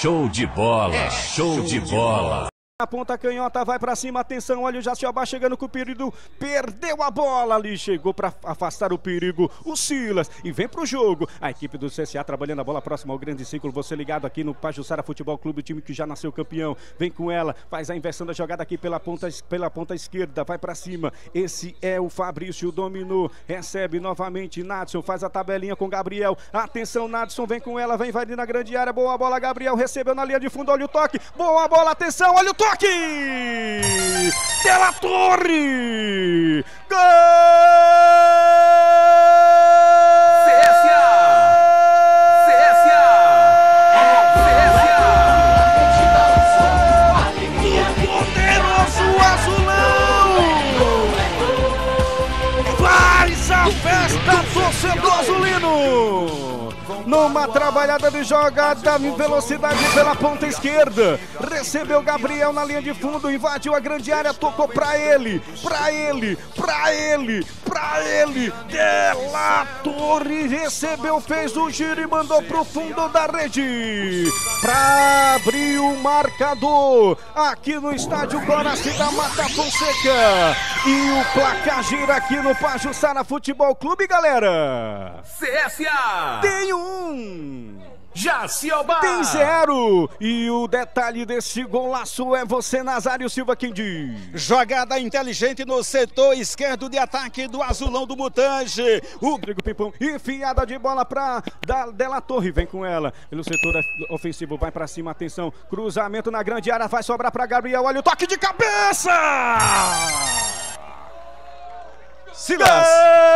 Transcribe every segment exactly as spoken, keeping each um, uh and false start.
show de bola, é show, show de bola. A ponta canhota vai pra cima, atenção, olha o Jacioba chegando com o perigo, perdeu a bola ali, chegou pra afastar o perigo, o Silas, e vem pro jogo, a equipe do C S A trabalhando a bola próxima ao grande círculo, você ligado aqui no Pajuçara Futebol Clube, o time que já nasceu campeão, vem com ela, faz a inversão da jogada aqui pela ponta, pela ponta esquerda, vai pra cima, esse é o Fabrício, dominou, recebe novamente, Nadson faz a tabelinha com Gabriel, atenção, Nadson vem com ela, vem invadindo na grande área, boa bola, Gabriel recebeu na linha de fundo, olha o toque, boa bola, atenção, olha o toque! Toque! Della Torre! Gol! C S A! C S A! C S A! O poderoso Azulão! Faz a festa, torcedor azulino! Numa trabalhada de jogada em velocidade pela ponta esquerda, recebeu Gabriel na linha de fundo, invadiu a grande área, tocou pra ele, pra ele, pra ele, pra ele, Della Torre recebeu, fez o giro e mandou pro fundo da rede, pra abrir o marcador, aqui no estádio Coraci da Mata Fonseca, e o placar gira aqui no Pajuçara Futebol Clube, galera. C S A! Tem um! Jacioba! Tem zero! E o detalhe desse golaço é você, Nazário Silva, quem diz. Jogada inteligente no setor esquerdo de ataque do Azulão do Mutange. O Rodrigo Pimpão, enfiada de bola pra Della Torre, vem com ela. Pelo setor ofensivo, vai pra cima, atenção. Cruzamento na grande área, vai sobrar pra Gabriel. Olha o toque de cabeça! Silas!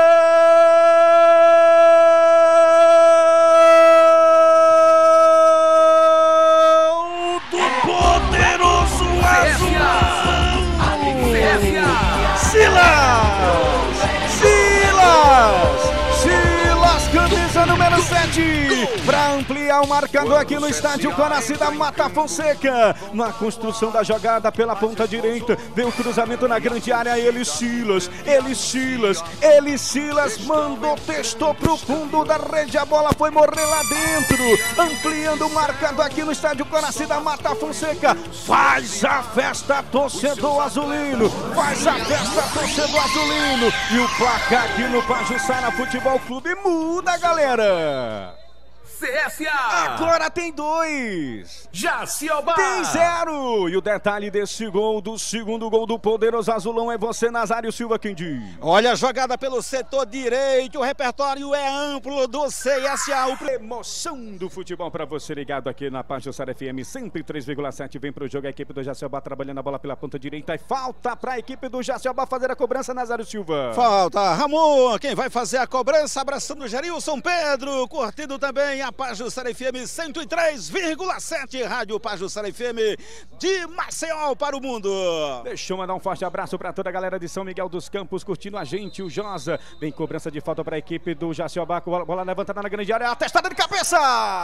Número sete, para ampliar o marcador aqui no estádio Coraci da Mata Fonseca, na construção da jogada pela ponta direita, vem o cruzamento na grande área, ele Silas, ele Silas, ele Silas, mandou, testou pro fundo da rede, a bola foi morrer lá dentro, ampliando o marcador aqui no estádio Coraci da Mata Fonseca, faz a festa torcedor azulino, faz a festa torcedor azulino, e o placar aqui no Pajuçara Futebol Clube muda, galera. C S A! Agora tem dois! Jacioba! Tem zero! E o detalhe desse gol, do segundo gol do poderoso Azulão, é você, Nazário Silva, quem diz. Olha a jogada pelo setor direito, o repertório é amplo do C S A. O... Emoção do futebol para você ligado aqui na Pajuçara F M cento e três vírgula sete. Vem pro jogo a equipe do Jacioba trabalhando a bola pela ponta direita e falta para a equipe do Jacioba fazer a cobrança, Nazário Silva. Falta, Ramon, quem vai fazer a cobrança, abraçando o Gerilson Pedro, curtindo também a Pajuçara F M cento e três vírgula sete, Rádio Pajuçara F M de Maceió para o mundo. Deixa eu mandar um forte abraço para toda a galera de São Miguel dos Campos curtindo a gente, o Josa. Vem cobrança de falta para a equipe do Jacioba, bola, bola levantada na grande área, a testada de cabeça!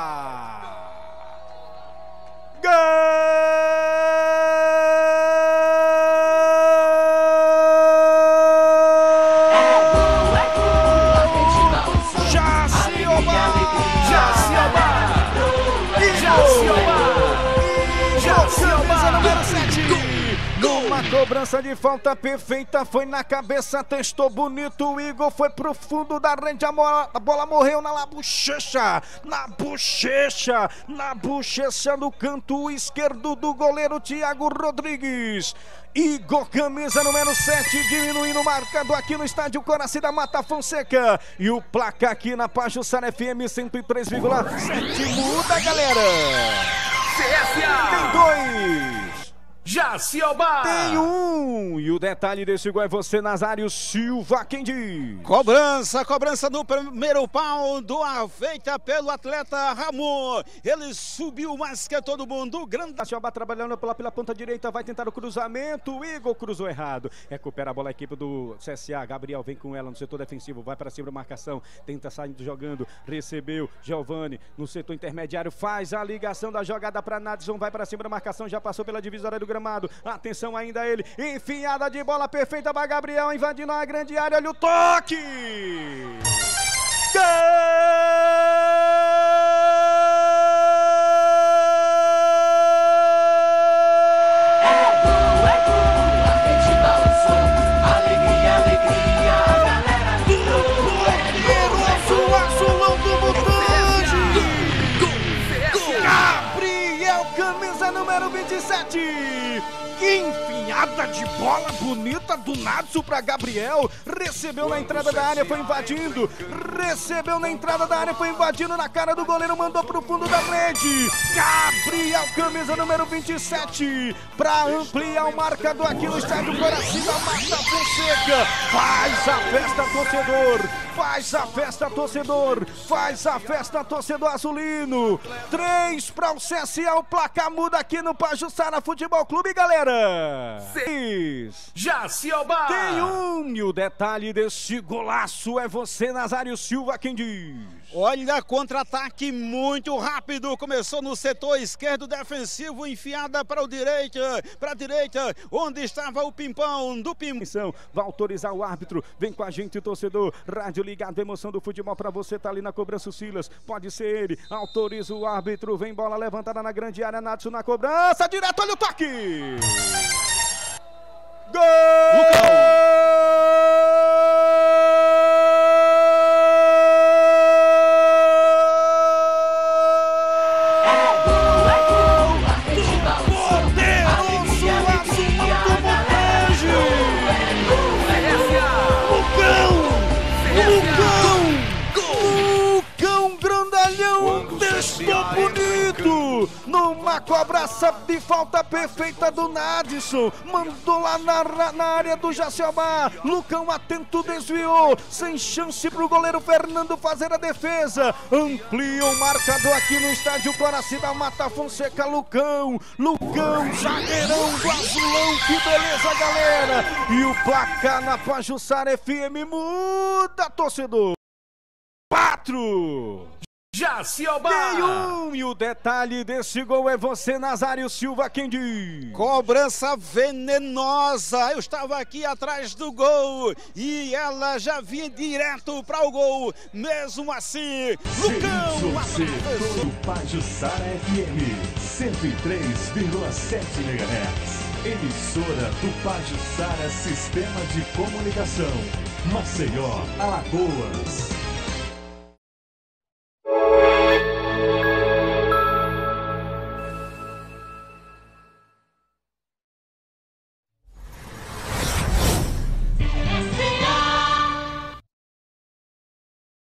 Gol! Numa cobrança de falta perfeita, foi na cabeça, testou bonito, o Igor foi pro fundo da rede, a bola, a bola morreu na bochecha, na bochecha, na bochecha no canto esquerdo do goleiro Thiago Rodrigues. Igor, camisa número sete, diminuindo o marcador aqui no estádio Coraci da Mata Fonseca. E o placar aqui na Pajuçara F M cento e três vírgula sete muda, galera. C S A! Tem dois. Jacioba! Tem um! E o detalhe desse gol é você, Nazário Silva, quem diz? Cobrança, cobrança no primeiro pau, do feita pelo atleta Ramon. Ele subiu mais que todo mundo. O grande Jacioba trabalhando pela, pela ponta direita, vai tentar o cruzamento. O Igor cruzou errado. Recupera a bola a equipe do C S A. Gabriel vem com ela no setor defensivo, vai para cima da marcação, tenta sair jogando, recebeu Giovani no setor intermediário, faz a ligação da jogada para Nadson, vai para cima da marcação, já passou pela divisória do gramado, atenção ainda ele, enfiada de bola perfeita para Gabriel, invadindo a grande área, olha o toque! Gol! número vinte e sete. Que enfiada de bola bonita do Nadson para Gabriel. Recebeu na entrada da área, foi invadindo. Recebeu na entrada da área, foi invadindo na cara do goleiro, mandou pro fundo da rede. Gabriel, camisa número vinte e sete, para ampliar o marcador aqui no estádio Coraci da Mata Fonseca. Faz a festa, torcedor. Faz a festa, torcedor. Faz a festa, torcedor azulino. Três para o C S A, o placar muda aqui no Pajuçara Futebol Clube, galera. Seis. Jaciobá. Tem um, e o detalhe desse golaço é você, Nazário Silva, quem diz. Olha, contra-ataque muito rápido, começou no setor esquerdo defensivo, enfiada para o direita, para a direita, onde estava o pimpão do Pimpão. Vai autorizar o árbitro, vem com a gente, torcedor, rádio ligado, emoção do futebol para você, tá ali na cobrança o Silas, pode ser ele, autoriza o árbitro, vem bola levantada na grande área, Nadson na cobrança, direto, olha o toque! Gol! Bonito, numa cobraça de falta perfeita do Nadson, mandou lá na, na área do Jaciobá, Lucão atento, desviou, sem chance pro goleiro Fernando fazer a defesa, amplia o marcador aqui no estádio Coraci da Mata Fonseca, Lucão, Lucão, zagueirão do azulão, que beleza, galera, e o placar na Pajuçara F M muda, torcedor, quatro. Jaciobá. Nenhum, e o detalhe desse gol é você, Nazário Silva, quem diz. Cobrança venenosa, eu estava aqui atrás do gol e ela já vinha direto para o gol, mesmo assim, Lucão. Do Pajuçara F M, cento e três vírgula sete megahertz. Emissora do Pajuçara Sistema de Comunicação, Maceió, Alagoas.